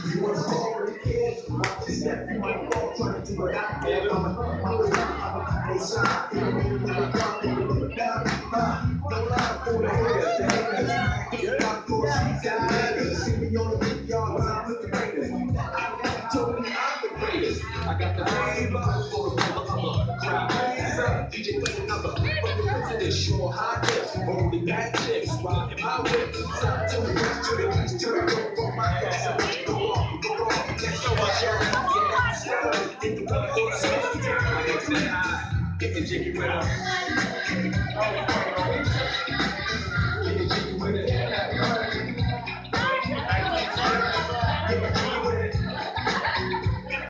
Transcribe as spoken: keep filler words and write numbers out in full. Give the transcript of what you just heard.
You wanna fall with the kids? Watch this step, you might fall trying to do it out there. I'm a, I'm a, I'm a side. You know, you know, God, you know, you down. No love for the haters, the haters. You got to see that. See me on the big yard when I'm with the Raiders. I told me I'm the greatest. I got the flavor for the mother crowd. D J play another. From the president, sure high tips. Only bad chicks. Riding my whip. Stop to the west, to the east, to the north. For my head. Go on, go on. Next to my show. Yeah, that's it. In the weather for the safety. I mix it high. Getting jiggy with them.